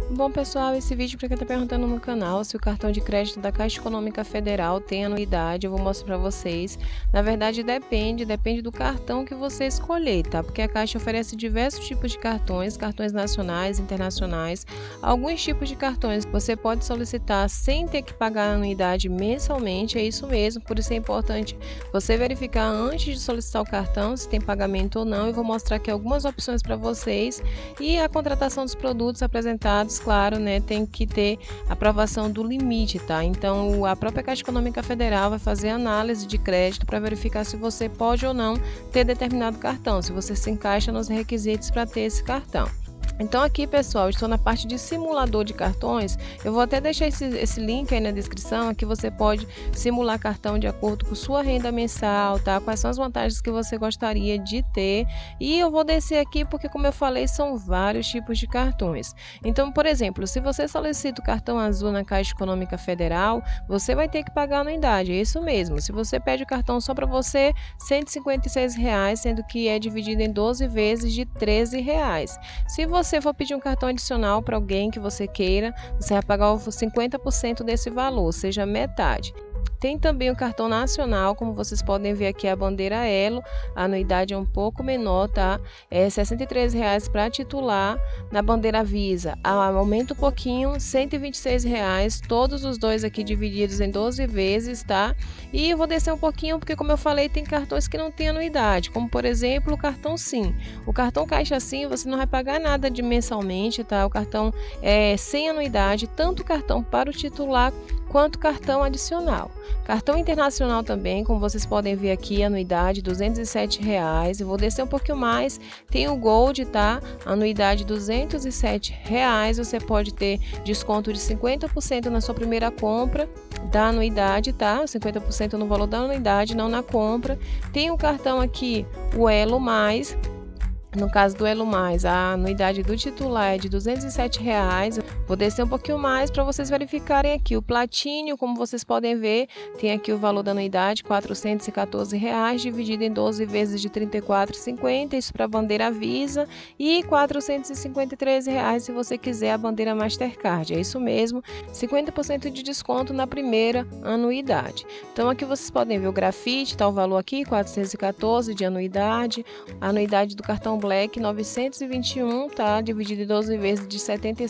Bom, pessoal, esse vídeo para quem está perguntando no canal se o cartão de crédito da Caixa Econômica Federal tem anuidade, eu vou mostrar para vocês. Na verdade, depende do cartão que você escolher, tá? Porque a Caixa oferece diversos tipos de cartões nacionais, internacionais. Alguns tipos de cartões você pode solicitar sem ter que pagar a anuidade mensalmente, é isso mesmo. Por isso é importante você verificar antes de solicitar o cartão se tem pagamento ou não. Eu vou mostrar aqui algumas opções para vocês e a contratação dos produtos apresentados, claro, né, tem que ter aprovação do limite, tá? Então, a própria Caixa Econômica Federal vai fazer análise de crédito para verificar se você pode ou não ter determinado cartão, se você se encaixa nos requisitos para ter esse cartão. Então aqui, pessoal, estou na parte de simulador de cartões. Eu vou até deixar esse link aí na descrição. Aqui você pode simular cartão de acordo com sua renda mensal, tá? Quais são as vantagens que você gostaria de ter. E eu vou descer aqui porque, como eu falei, são vários tipos de cartões. Então, por exemplo, se você solicita o cartão azul na Caixa Econômica Federal, você vai ter que pagar a anuidade, é isso mesmo. Se você pede o cartão só para você, R$ 156,00, sendo que é dividido em 12 vezes de R$ 13,00. Se você for pedir um cartão adicional para alguém que você queira, você vai pagar os 50% desse valor, ou seja, metade. Tem também o cartão nacional, como vocês podem ver aqui a bandeira Elo, a anuidade é um pouco menor, tá? É R$ 63,00 para titular. Na bandeira Visa, aumenta um pouquinho, R$ 126,00, todos os dois aqui divididos em 12 vezes, tá? E eu vou descer um pouquinho porque, como eu falei, tem cartões que não tem anuidade, como por exemplo o cartão Sim. O cartão Caixa Sim você não vai pagar nada de mensalmente, tá? O cartão é sem anuidade, tanto o cartão para o titular quanto cartão adicional. Cartão internacional também, como vocês podem ver aqui, anuidade R$ 207,00. Eu vou descer um pouquinho mais, tem o Gold, tá? Anuidade R$ 207,00. Você pode ter desconto de 50% na sua primeira compra da anuidade, tá? 50% no valor da anuidade, não na compra. Tem um cartão aqui, o Elo Mais. No caso do Elo Mais, a anuidade do titular é de R$ 207,00. Vou descer um pouquinho mais para vocês verificarem aqui. O Platínio, como vocês podem ver, tem aqui o valor da anuidade, R$ 414,00, dividido em 12 vezes de R$ 34,50, isso para a bandeira Visa, e R$ 453,00 se você quiser a bandeira Mastercard. É isso mesmo, 50% de desconto na primeira anuidade. Então aqui vocês podem ver o grafite, tá o valor aqui, R$ 414 de anuidade, a anuidade do cartão Black 921, tá? Dividido em 12 vezes de R$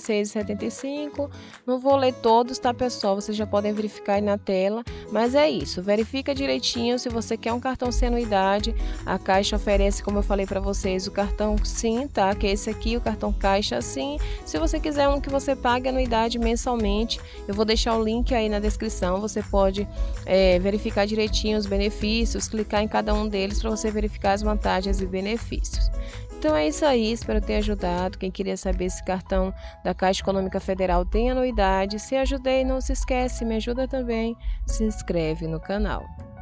76,75. Não vou ler todos, tá, pessoal? Vocês já podem verificar aí na tela. Mas é isso. Verifica direitinho se você quer um cartão sem anuidade. A Caixa oferece, como eu falei para vocês, o cartão Sim, tá? Que é esse aqui, o cartão Caixa Sim. Se você quiser um que você pague anuidade mensalmente, eu vou deixar o link aí na descrição. Você pode verificar direitinho os benefícios, clicar em cada um deles para você verificar as vantagens e benefícios. Então é isso aí, espero ter ajudado. Quem queria saber se cartão da Caixa Econômica Federal tem anuidade, se ajudei, não se esquece, me ajuda também, se inscreve no canal.